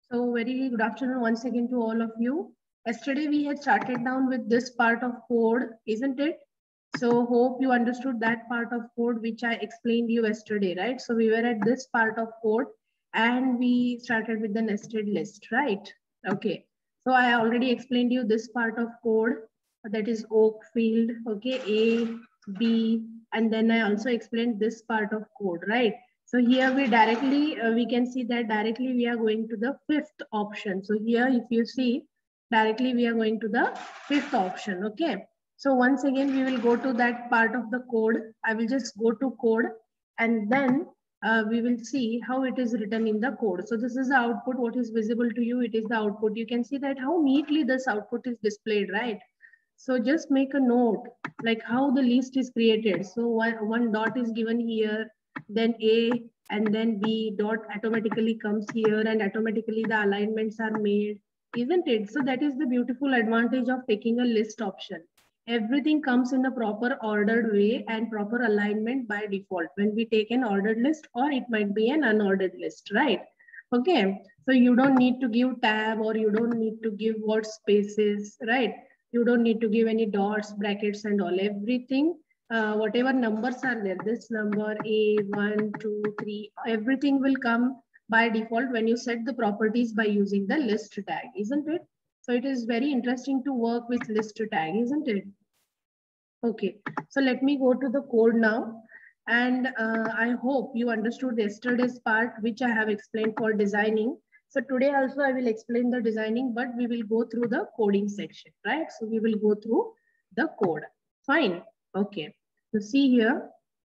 So very good afternoon once again to all of you. Yesterday we had started down with this part of code, isn't it? So hope you understood that part of code which I explained you yesterday, right? So we were at this part of code and we started with the nested list, right? Okay. So I already explained you this part of code, that is oak field, okay, A, B, and then I also explained this part of code, right? So here we directly, we can see that directly we are going to the fifth option. So here, if you see, directly we are going to the fifth option, okay? So once again, we will go to that part of the code. I will just go to code and then we will see how it is written in the code. So this is the output, what is visible to you, it is the output. You can see that how neatly this output is displayed, right? So just make a note, like how the list is created. So one dot is given here, then A and then B dot automatically comes here and automatically the alignments are made, isn't it? So that is the beautiful advantage of taking a list option. Everything comes in a proper ordered way and proper alignment by default when we take an ordered list, or it might be an unordered list, right? Okay, so you don't need to give tab or you don't need to give word spaces, right? You don't need to give any dots, brackets and all. Everything, whatever numbers are there, this number A, 1, 2, 3, everything will come by default when you set the properties by using the list tag, isn't it? So it is very interesting to work with list tag, isn't it? Okay, so let me go to the code now. And I hope you understood yesterday's part, which I have explained for designing. So today also I will explain the designing, but we will go through the coding section, right? So we will go through the code. Fine. Okay. So see here.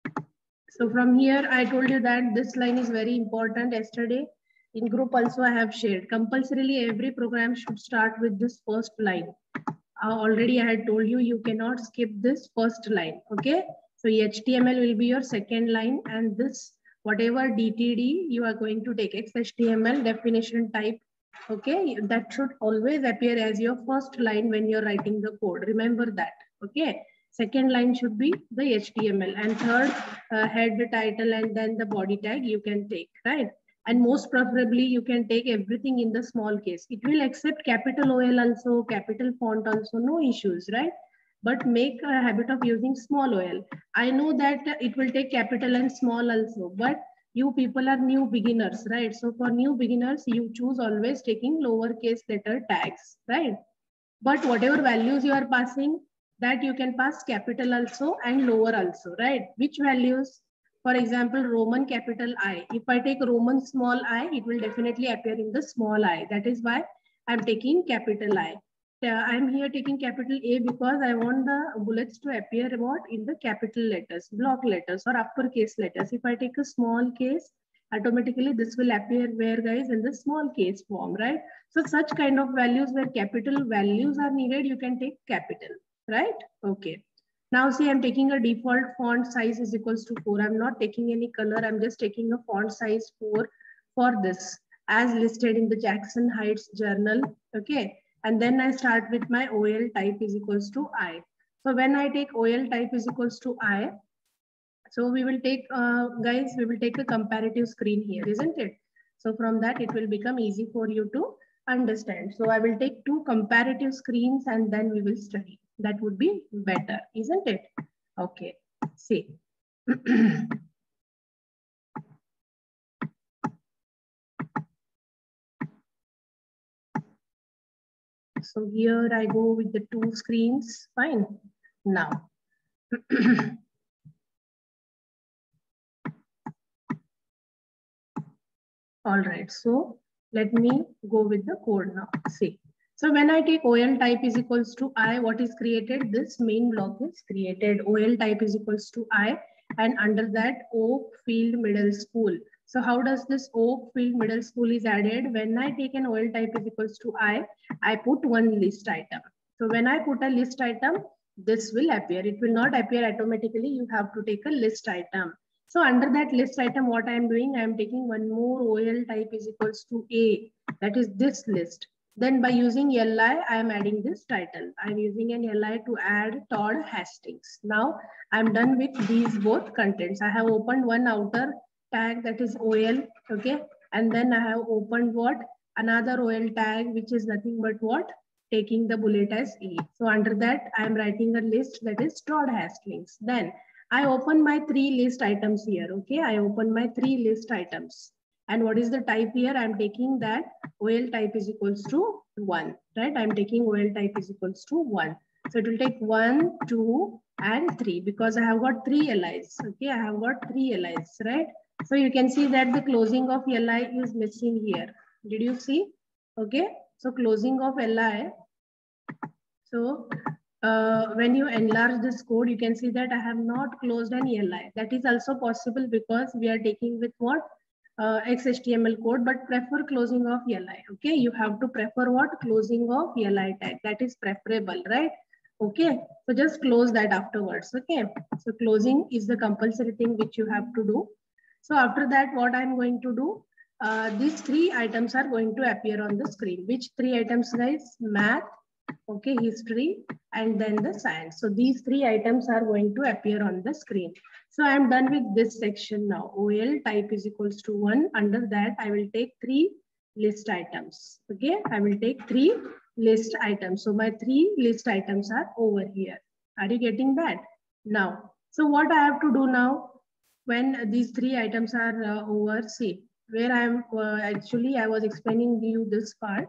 So from here, I told you that this line is very important. Yesterday in group also I have shared. Compulsorily every program should start with this first line. Already I had told you, you cannot skip this first line, okay? So HTML will be your second line, and this, whatever DTD you are going to take, XHTML definition type, okay? That should always appear as your first line when you're writing the code. Remember that, okay? Second line should be the HTML, and third head, title, and then the body tag you can take, right? And most preferably, you can take everything in the small case. It will accept capital OL also, capital font also, no issues, right? But make a habit of using small OL. I know that it will take capital and small also, but you people are new beginners, right? So for new beginners, you choose always taking lowercase letter tags, right? But whatever values you are passing, that you can pass capital also and lower also, right? Which values? For example, Roman capital I. If I take Roman small I, it will definitely appear in the small I. That is why I'm taking capital I. I'm here taking capital A because I want the bullets to appear what in the capital letters, block letters or uppercase letters. If I take a small case, automatically this will appear where, guys, in the small case form, right? So such kind of values where capital values are needed, you can take capital, right? Okay. Now see, I'm taking a default font size is equals to 4. I'm not taking any color. I'm just taking a font size 4 for this as listed in the Jackson Heights journal. Okay. And then I start with my OL type is equals to I. So when I take OL type is equals to I, so we will take, guys, we will take a comparative screen here, isn't it? So from that, it will become easy for you to understand. So I will take 2 comparative screens and then we will study. That would be better, isn't it? Okay, see. So here I go with the 2 screens, fine. Now. All right, so let me go with the code now. See, so when I take OL type is equals to I, what is created? This main block is created. OL type is equals to I, and under that Oak Field Middle School. So how does this Oak Field Middle School is added? When I take an OL type is equals to I put one list item. So when I put a list item, this will appear. It will not appear automatically. You have to take a list item. So under that list item, what I am doing, I am taking one more OL type is equals to A. That is this list. Then by using LI, I am adding this title. I am using an LI to add Todd Hastings. Now I am done with these both contents. I have opened one outer tag that is OL, okay? And then I have opened what? another OL tag, which is nothing but what? Taking the bullet as E. So under that, I am writing a list that is stored hash links. Then I open my 3 list items here. Okay, I open my 3 list items. And what is the type here? I'm taking that OL type is equals to 1, right? I'm taking OL type is equals to 1. So it will take 1, 2, and 3 because I have got 3 LIs. Okay, I have got 3 LIs, right? So you can see that the closing of LI is missing here. Did you see? Okay, so closing of LI. So when you enlarge this code, you can see that I have not closed an LI. That is also possible because we are taking with what? XHTML code, but prefer closing of LI. Okay, you have to prefer what? Closing of LI tag. That is preferable, right? Okay, so just close that afterwards. Okay, so closing is the compulsory thing which you have to do. So after that, what I'm going to do? These 3 items are going to appear on the screen. Which 3 items, guys? Math, okay, history, and then the science. So these 3 items are going to appear on the screen. So I'm done with this section now. OL type is equals to 1. Under that, I will take 3 list items. Okay, I will take 3 list items. So my 3 list items are over here. Are you getting that? Now, so what I have to do now when these 3 items are over, see where I'm actually I was explaining you this part.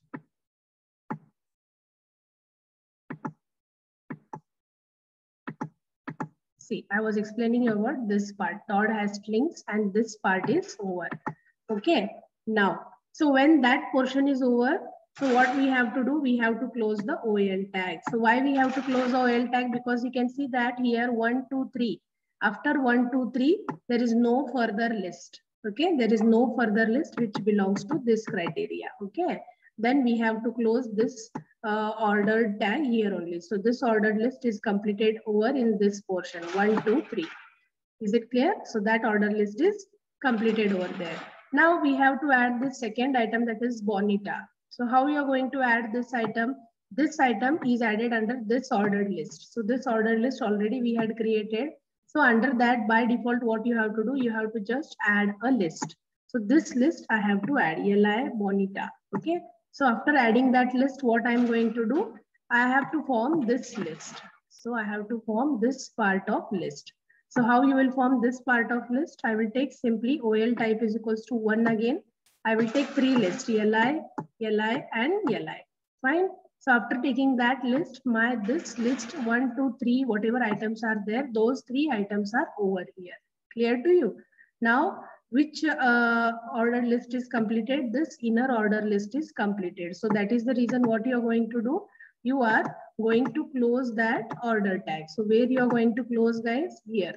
See, I was explaining you about this part, stored hash links, and this part is over. Okay, now, so when that portion is over, so what we have to do, we have to close the OL tag. So why we have to close OL tag? Because you can see that here 1, 2, 3. After 1, 2, 3, there is no further list. Okay, there is no further list which belongs to this criteria. Okay, then we have to close this ordered tag here only. So this ordered list is completed over in this portion 1, 2, 3. Is it clear? So that order list is completed over there. Now we have to add the second item, that is Bonita. So how you are going to add this item? This item is added under this ordered list. So this ordered list already we had created. So under that, by default, what you have to do, you have to just add a list. So this list I have to add LI Bonita. Okay. So after adding that list, what I'm going to do, I have to form this list. So I have to form this part of list. So how you will form this part of list? I will take simply OL type is equals to 1 again. I will take 3 lists, LI, LI, and LI. Fine. So after taking that list, this list 1, 2, 3, whatever items are there, those 3 items are over here. Clear to you? Now, which order list is completed? This inner order list is completed. So that is the reason what you are going to do. You are going to close that order tag. So where you are going to close, guys? Here.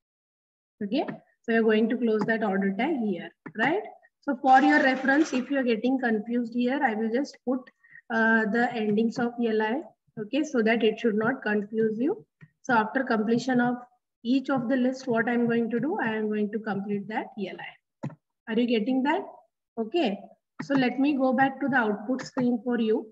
Okay. So you're going to close that order tag here, right? So for your reference, if you're getting confused here, I will just put the endings of LI, okay, so that it should not confuse you. So after completion of each of the list, what I'm going to do, I am going to complete that LI. Are you getting that? Okay. So let me go back to the output screen for you,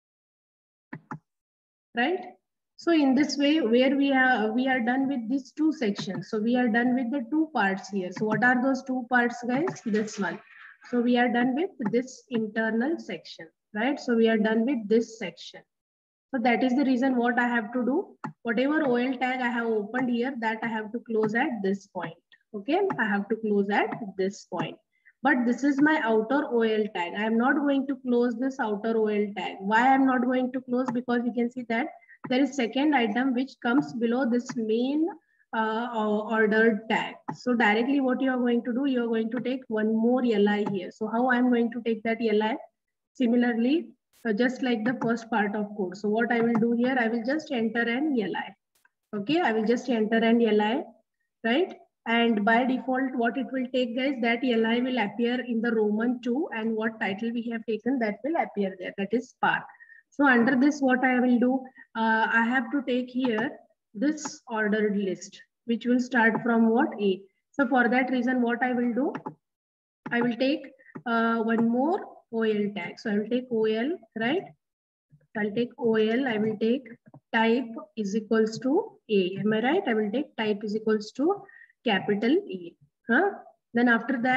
right? So in this way, where we are done with these 2 sections. So we are done with the 2 parts here. So what are those 2 parts, guys? This one. So we are done with this internal section, right? So we are done with this section. So that is the reason what I have to do. Whatever OL tag I have opened here, that I have to close at this point. Okay, I have to close at this point. But this is my outer OL tag. I am not going to close this outer OL tag. Why I am not going to close? Because you can see that there is second item which comes below this main ordered tag. So directly what you are going to do, you are going to take one more LI here. So how I am going to take that LI? Similarly, just like the first part of code. So what I will do here, I will just enter an LI. Okay, I will just enter an LI, right? And by default, what it will take, guys, that LI will appear in the Roman 2, and what title we have taken, that will appear there, that is Spark. So under this, what I will do, I have to take here this ordered list, which will start from what? A. So for that reason, what I will do, I will take one more OL tag. So I will take OL, right? So I'll take OL, I will take type is equals to A. Am I right? I will take type is equals to capital E. Then after that,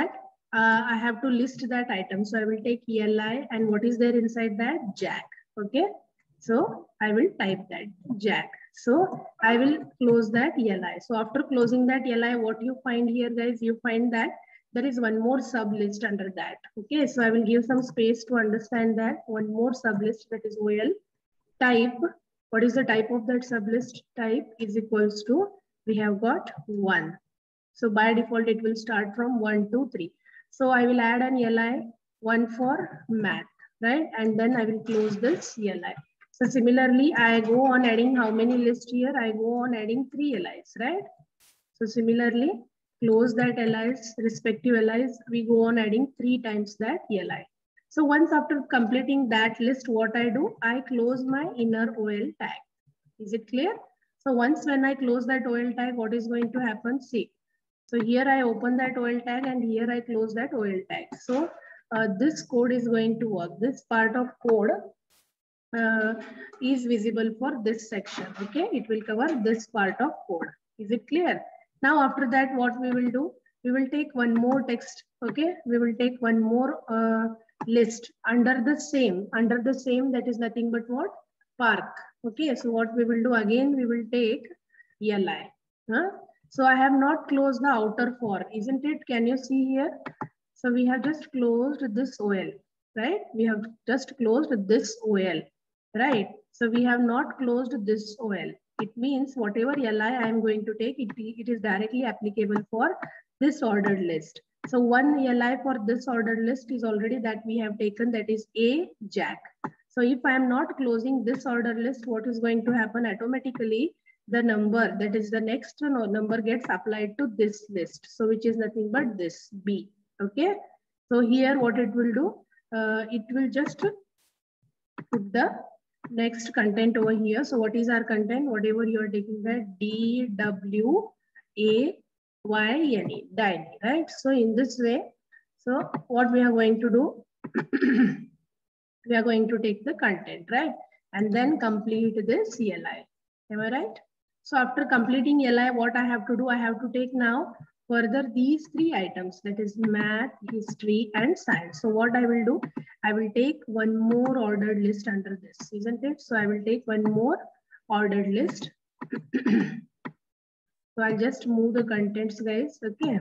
I have to list that item. So I will take ELI and what is there inside that? Jack. Okay. So I will type that Jack. So I will close that ELI. So after closing that ELI, what you find here, guys, you find that there is one more sub list under that. Okay. So I will give some space to understand that one more sub list, that is OL type. What is the type of that sub list? Type is equals to, we have got 1. So by default, it will start from 1, 2, 3. So I will add an ELI, 1 for math, right? And then I will close this ELI. So similarly, I go on adding how many lists here? I go on adding 3 LIs, right? So similarly, close that LIs, respective LIs, we go on adding 3 times that ELI. So once after completing that list, what I do? I close my inner OL tag. Is it clear? So once when I close that OL tag, what is going to happen? See. So here I open that OL tag and here I close that OL tag. So this code is going to work. This part of code is visible for this section. Okay, it will cover this part of code. Is it clear? Now after that, what we will do? We will take one more text. Okay, we will take one more list under the same. Under the same, that is nothing but what? Park. Okay, so what we will do again? We will take ELI. So I have not closed the outer for, isn't it? Can you see here? So we have just closed this OL, right? We have just closed this OL, right? So we have not closed this OL. It means whatever LI I am going to take, it is directly applicable for this ordered list. So one LI for this ordered list is already that we have taken, that is A, Jack. So if I am not closing this order list, what is going to happen? Automatically, the number, that is the next number, gets applied to this list. So which is nothing but this B. Okay. So here what it will do, it will just put the next content over here. So what is our content? Whatever you are taking, that DWAYNE, DINE, right? So in this way, so what we are going to do, we are going to take the content, right? And then complete this CLI. Am I right? So after completing LI, what I have to do? I have to take now further these 3 items, that is math, history, and science. So what I will do? I will take one more ordered list under this, isn't it? So I will take one more ordered list. So I'll just move the contents, guys. Okay.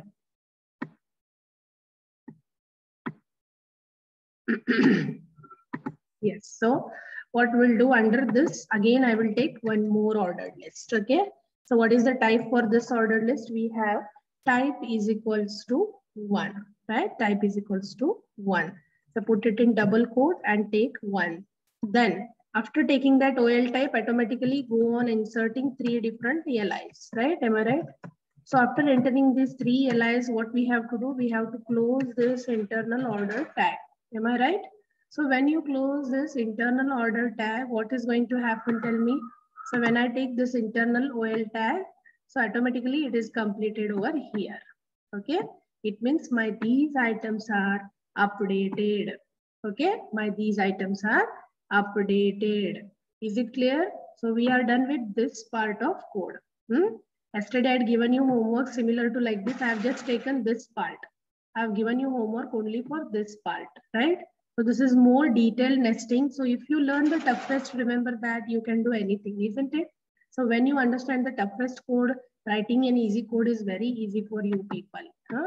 Yes. So what we'll do under this, again, I will take one more ordered list. Okay. So what is the type for this ordered list? We have type is equals to 1, right? Type is equals to 1. So put it in double quote and take 1. Then after taking that OL type, automatically go on inserting 3 different LIs, right? Am I right? So after entering these 3 LIs, what we have to do? We have to close this internal order tag. Am I right? So when you close this internal order tag, what is going to happen? Tell me. So when I take this internal OL tag, so automatically it is completed over here. Okay. It means these items are updated. Okay. These items are updated. Is it clear? So we are done with this part of code. Yesterday I had given you homework similar to like this. I have just taken this part. I have given you homework only for this part, right? So this is more detailed nesting. So if you learn the toughest, remember that you can do anything, isn't it? So when you understand the toughest code, writing an easy code is very easy for you people.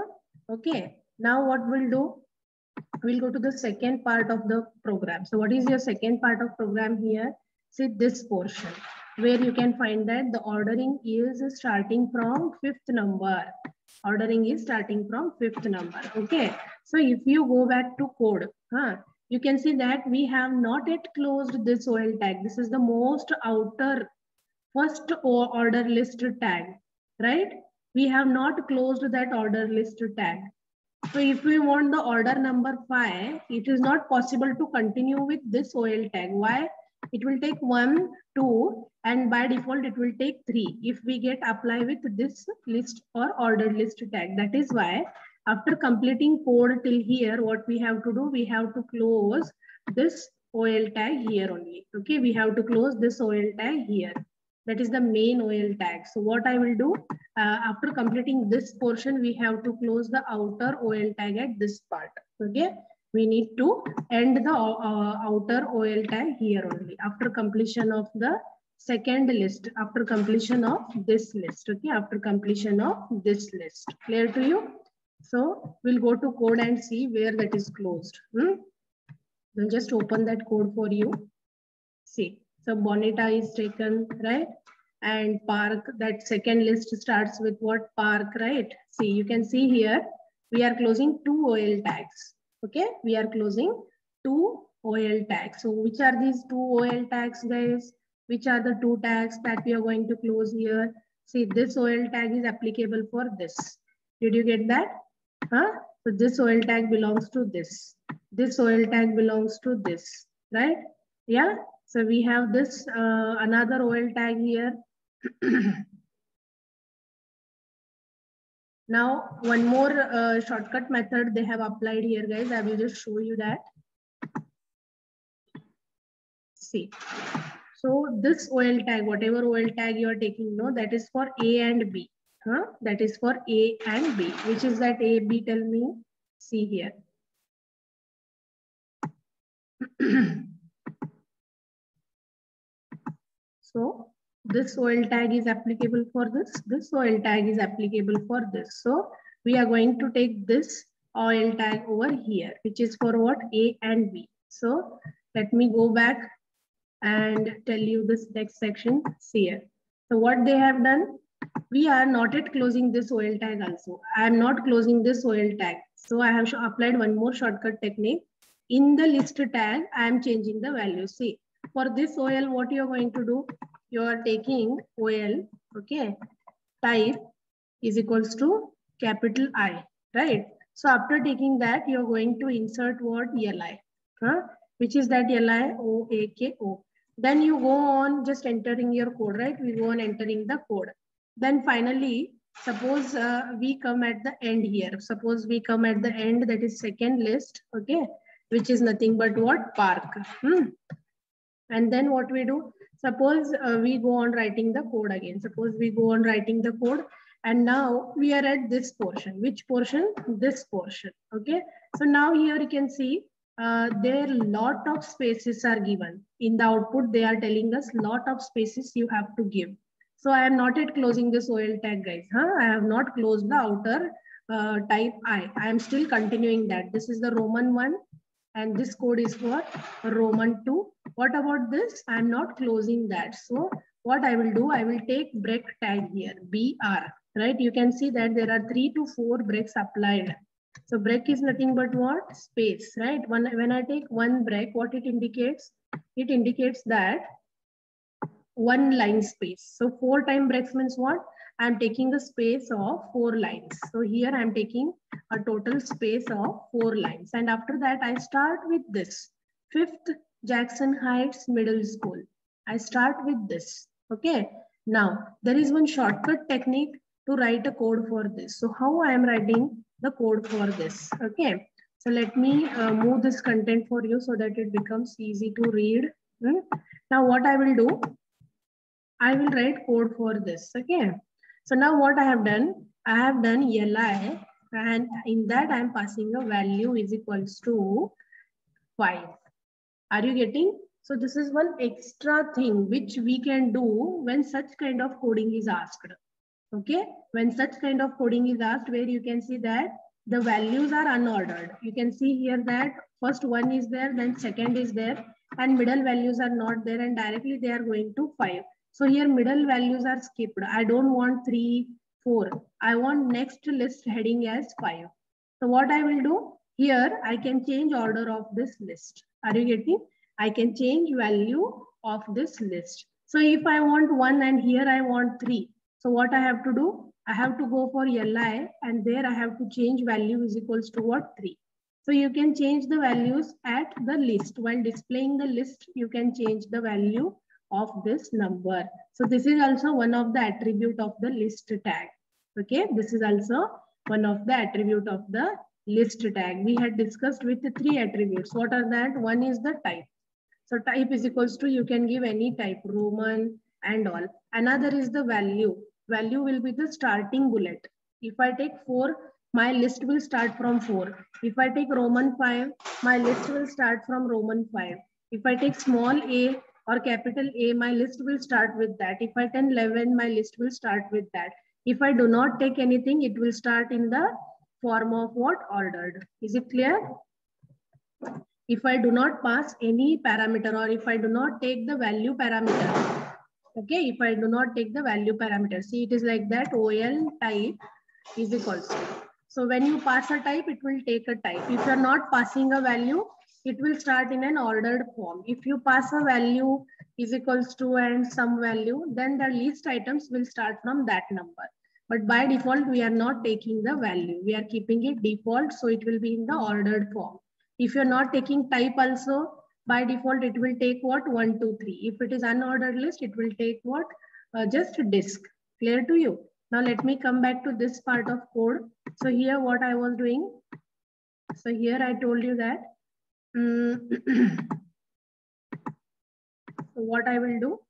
Okay. Now what we'll do? We'll go to the second part of the program. So what is your second part of program here? See this portion where you can find that the ordering is starting from 5th number. Ordering is starting from 5th number. Okay. So if you go back to code, you can see that we have not yet closed this OL tag. This is the most outer first order list tag, right? We have not closed that order list tag. So if we want the order number 5, it is not possible to continue with this OL tag. Why? It will take 1, 2, and by default, it will take 3 if we get apply with this list or ordered list tag. That is why after completing code till here, what we have to do, we have to close this OL tag here only. Okay, we have to close this OL tag here. That is the main OL tag. So what I will do, after completing this portion, we have to close the outer OL tag at this part. Okay, we need to end the outer OL tag here only after completion of the second list, after completion of this list. Okay, after completion of this list. Clear to you? So we'll go to code and see where that is closed. We'll just open that code for you. See. So Bonita is taken, right? And park, that second list starts with what? Park, right? See, you can see here, we are closing 2 OL tags. Okay, we are closing 2 OL tags. So which are these 2 OL tags, guys? Which are the 2 tags that we are going to close here? See, this OL tag is applicable for this. Did you get that? Huh? So this OL tag belongs to this. This OL tag belongs to this, right? Yeah. So we have this another OL tag here. Now, one more shortcut method they have applied here, guys. I will just show you that. See. So this OL tag, whatever OL tag you are taking, no, that is for A and B. Huh? That is for A and B. Which is that A, B? Tell me. See here. So this OL tag is applicable for this. This OL tag is applicable for this. So we are going to take this OL tag over here, which is for what? A and B. So let me go back and tell you this next section. See here. So what they have done, we are not yet closing this OL tag also. I am not closing this OL tag. So I have applied one more shortcut technique. In the list tag, I am changing the value. See. For this OL, what you are going to do? You are taking OL, okay, type is equals to capital I, right? So after taking that, you are going to insert what? LI, which is that LI OAKO. Then you go on just entering your code, right? We go on entering the code. Then finally, suppose we come at the end here. Suppose we come at the end, that is second list, okay, which is nothing but what? Park. And then what we do? Suppose we go on writing the code again. Suppose we go on writing the code and now we are at this portion. Which portion? This portion. Okay. So now here you can see there lot of spaces are given. In the output, they are telling us lot of spaces you have to give. So I am not yet closing this OL tag, guys. I have not closed the outer type I. I am still continuing that. This is the Roman 1. And this code is for Roman 2. What about this? I'm not closing that. So what I will do, I will take break tag here, BR, right? You can see that there are 3 to 4 breaks applied. So break is nothing but what? Space, right? When I take one break, what it indicates? It indicates that one line space. So 4 time breaks means what? I'm taking a space of 4 lines. So here I'm taking a total space of 4 lines. And after that, I start with this 5th Jackson Heights Middle School. I start with this. Okay. Now, there is one shortcut technique to write a code for this. So how I am writing the code for this? Okay. So let me move this content for you so that it becomes easy to read. Now, what I will do, I will write code for this. Okay. So now what I have done LI, and in that I am passing a value is equals to 5. Are you getting? So this is one extra thing which we can do when such kind of coding is asked. Okay. When such kind of coding is asked, where you can see that the values are unordered. You can see here that first 1 is there, then second is there, and middle values are not there, and directly they are going to 5. So here middle values are skipped. I don't want 3, 4. I want next list heading as 5. So what I will do here, I can change order of this list. Are you getting? I can change value of this list. So if I want 1 and here I want 3. So what I have to do? I have to go for LI and there I have to change value is equals to what? 3. So you can change the values at the list. While displaying the list, you can change the value of this number. So this is also one of the attribute of the list tag. Okay, this is also one of the attribute of the list tag. We had discussed with the 3 attributes. What are that? One is the type. So type is equals to, you can give any type, Roman, and all. Another is the value. Value will be the starting bullet. If I take 4, my list will start from 4. If I take Roman 5, my list will start from Roman 5. If I take small a or capital A, my list will start with that. If I take 11, my list will start with that. If I do not take anything, it will start in the form of what? Ordered. Is it clear? If I do not pass any parameter, or if I do not take the value parameter, okay, if I do not take the value parameter, see, it is like that, OL type is equals to. So when you pass a type, it will take a type. If you are not passing a value, it will start in an ordered form. If you pass a value is equals to and some value, then the list items will start from that number. But by default, we are not taking the value. We are keeping it default, so it will be in the ordered form. If you're not taking type also, by default, it will take what? 1, 2, 3. If it is unordered list, it will take what? Just disk. Clear to you? Now let me come back to this part of code. So here what I was doing. So here I told you that. So what I will do.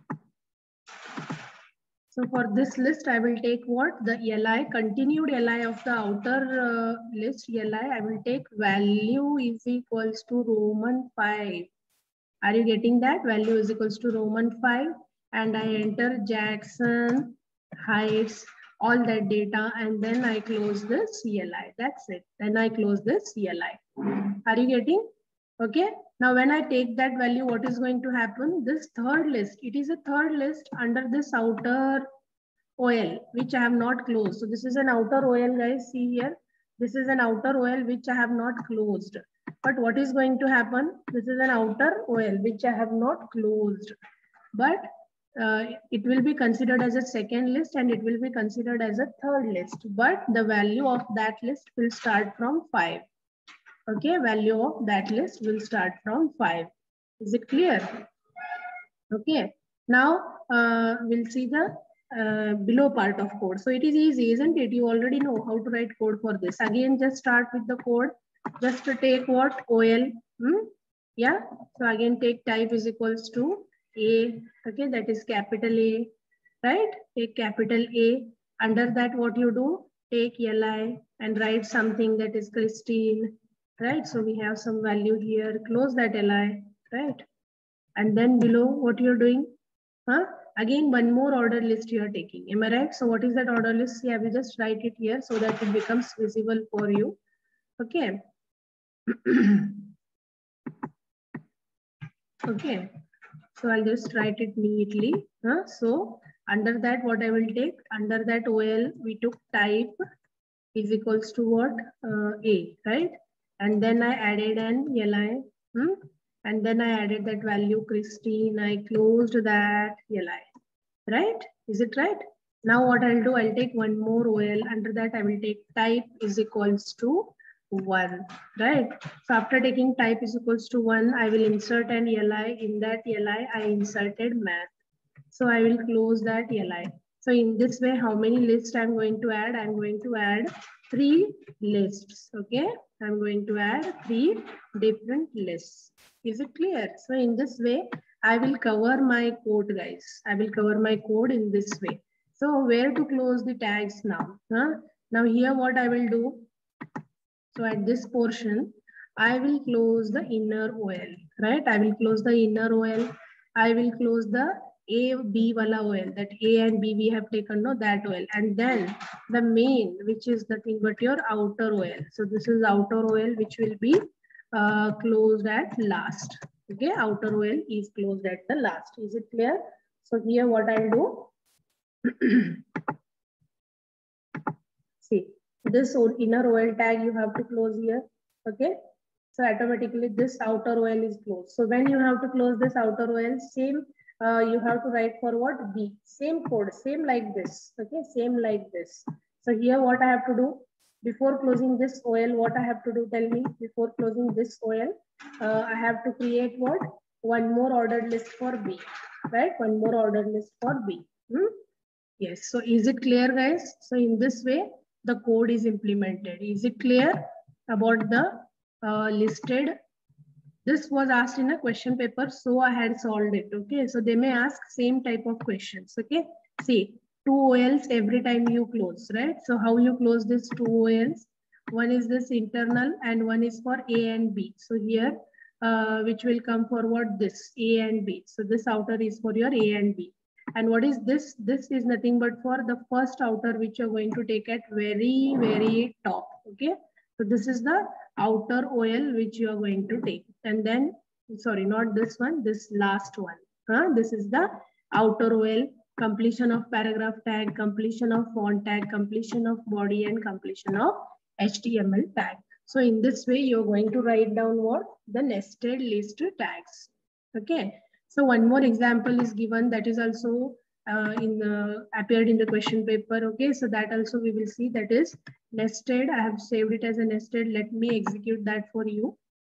So for this list, I will take what? The li, continued li of the outer list li. I will take value is equals to Roman 5. Are you getting that? Value is equals to Roman 5. And I enter Jackson, Heights, all that data. And then I close the CLI. That's it. Then I close the CLI. Are you getting? Okay. Now, when I take that value, what is going to happen? This third list, it is a third list under this outer OL, which I have not closed. So this is an outer OL, guys. See here. This is an outer OL, which I have not closed. But what is going to happen? This is an outer OL, which I have not closed. But it will be considered as a second list and it will be considered as a third list. But the value of that list will start from 5. Okay, value of that list will start from 5. Is it clear? Okay, now we'll see the below part of code. So it is easy, isn't it? You already know how to write code for this. Again, just start with the code. Just to take what? OL. Yeah. So again, take type is equals to A. Okay, that is capital A. Right? Take capital A. Under that, what you do? Take li and write something that is Christine. Right? So we have some value here. Close that li. Right? And then below, what you're doing? Again, one more order list you are taking. Am I right? So what is that order list? Yeah, we just write it here so that it becomes visible for you. Okay. Okay. So I'll just write it neatly. So under that, what I will take? Under that OL, we took type is equals to what? A, right? And then I added an li. And then I added that value Christine. I closed that li. Right? Is it right? Now what I'll do, I'll take one more OL. Under that, I will take type is equals to 1. Right? So after taking type is equals to 1, I will insert an li. In that li, I inserted math. So I will close that li. So in this way, how many lists I'm going to add? I'm going to add 3 lists. Okay? I'm going to add 3 different lists. Is it clear? So in this way, I will cover my code, guys. I will cover my code in this way. So where to close the tags now? Now here what I will do. So at this portion, I will close the inner OL, right? I will close the inner OL. I will close the A, B wala OL, that A and B we have taken, no, that OL. And then the main, which is nothing but your outer OL. So this is outer OL, which will be closed at last. Okay, outer OL is closed at the last. Is it clear? So here what I'll do. See, this inner OL tag you have to close here. Okay, so automatically this outer OL is closed. So when you have to close this outer OL, same you have to write for what? B. Same code, same like this. Okay, same like this. So here what I have to do? Before closing this OL, what I have to do? Tell me. Before closing this OL, I have to create what? One more ordered list for B. Right? One more ordered list for B. Yes. So is it clear, guys? So in this way, the code is implemented. Is it clear about the listed This was asked in a question paper, so I had solved it. Okay, so they may ask same type of questions. Okay, see, 2 OLs every time you close, right? So how you close this 2 OLs? One is this internal and one is for A and B. So here, which will come forward this A and B. So this outer is for your A and B. And what is this? This is nothing but for the first outer which you're going to take at very, very top. Okay, so this is the outer OL which you are going to take. And then, sorry, not this one, this last one. This is the outer OL, completion of paragraph tag, completion of font tag, completion of body, and completion of HTML tag. So in this way, you're going to write down what? The nested list tags. Okay. So one more example is given, that is also appeared in the question paper. Okay, so that also we will see, that is nested. I have saved it as a nested. Let me execute that for you.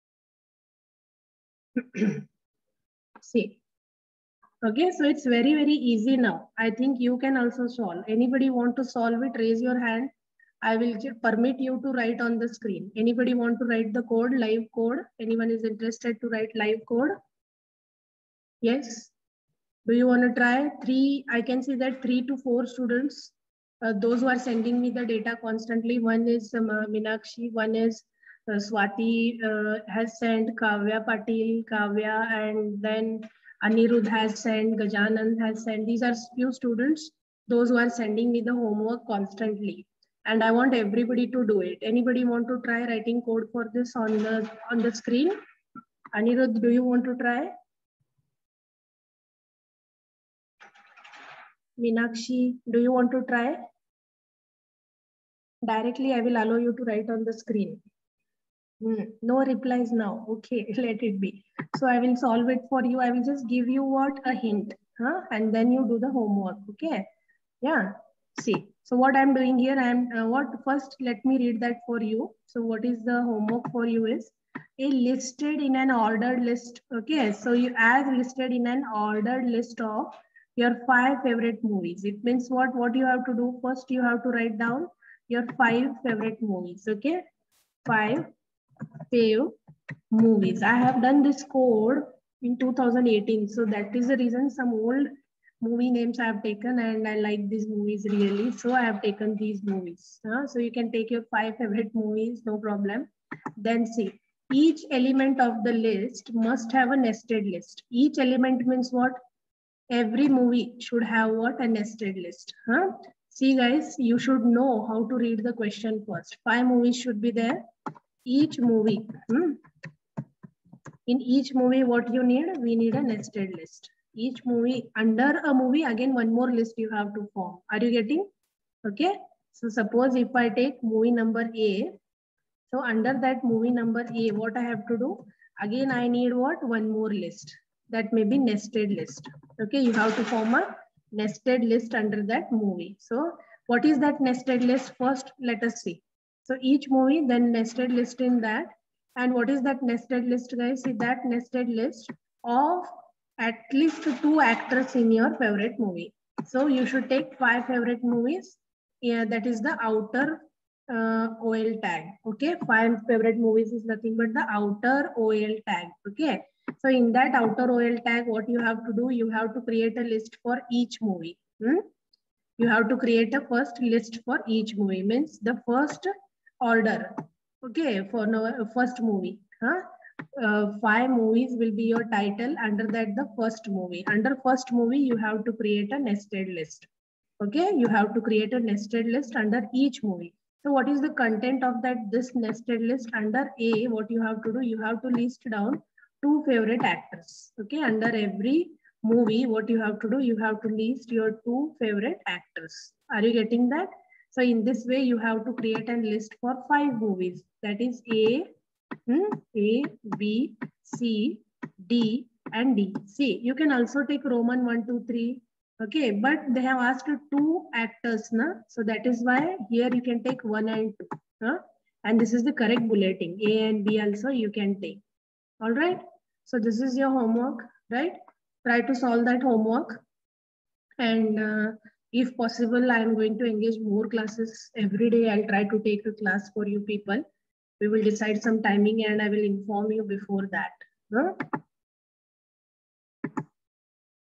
See. Okay, so it's very, very easy now. I think you can also solve. Anybody want to solve it? Raise your hand. I will permit you to write on the screen. Anybody want to write the code, live code? Anyone is interested to write live code? Yes. Do you want to try? I can see that 3 to 4 students, those who are sending me the data constantly. One is Meenakshi, one is Swati has sent, Kavya Patil, Kavya, and then Anirudh has sent, Gajanan has sent. These are few students, those who are sending me the homework constantly. And I want everybody to do it. Anybody want to try writing code for this on the screen? Anirudh, do you want to try? Meenakshi, do you want to try? Directly, I will allow you to write on the screen. No replies now. Okay, let it be. So I will solve it for you. I will just give you what? A hint. And then you do the homework. Okay. Yeah. See. So what I'm doing here, first let me read that for you. So what is the homework for you is a listed in an ordered list. Okay. So you as listed in an ordered list of your 5 favorite movies. It means what you have to do first, you have to write down your 5 favorite movies. Okay. 5 favorite movies. I have done this code in 2018. So that is the reason some old movie names I have taken and I like these movies really. So I have taken these movies. So you can take your 5 favorite movies, no problem. Then see, each element of the list must have a nested list. Each element means what? Every movie should have what? A nested list. See guys, you should know how to read the question first. 5 movies should be there. Each movie. In each movie, what you need? We need a nested list. Each movie, under a movie, again, one more list you have to form. Are you getting? Okay. So suppose if I take movie number A, so under that movie number A, what I have to do? Again, I need what? One more list. That may be nested list. Okay, you have to form a nested list under that movie. So what is that nested list? First, let us see. So each movie, then nested list in that. And what is that nested list, guys? See that nested list of at least 2 actors in your favorite movie. So you should take 5 favorite movies. Yeah, that is the outer OL tag. Okay, 5 favorite movies is nothing but the outer OL tag. Okay, so in that outer OL tag, what you have to do, you have to create a list for each movie. You have to create a first list for each movie, means the first order. Okay, for first movie. 5 movies will be your title. Under that, the first movie. Under first movie, you have to create a nested list. Okay, you have to create a nested list under each movie. So what is the content of this nested list? Under A, what you have to do, you have to list down 2 favorite actors. Okay, under every movie, what you have to do, you have to list your 2 favorite actors. Are you getting that? So in this way, you have to create a list for 5 movies. That is A, B, C, D, and D. See, you can also take Roman 1, 2, 3. Okay, but they have asked 2 actors, na? So that is why here you can take 1 and 2. And this is the correct bulleting. A and B also you can take. All right. So this is your homework, right? Try to solve that homework. And if possible, I am going to engage more classes every day. I'll try to take a class for you people. We will decide some timing and I will inform you before that. Huh?